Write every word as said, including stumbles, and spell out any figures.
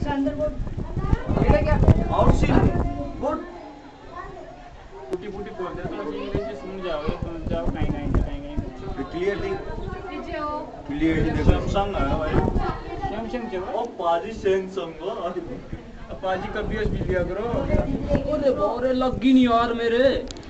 अंदर बोल ये क्या आउट सीन गुड फुटी फुटी बोल दे तो इंग्लिश में सुन जाओ तो जाओ कहीं कहीं कहीं कहीं क्लियरली पीछे हो क्लियरली देखो सैमसंग है भाई सैमसंग के ओ पाजी सैमसंग हो पाजी का बीएस भी लिया करो अरे बारे लग ही नहीं यार मेरे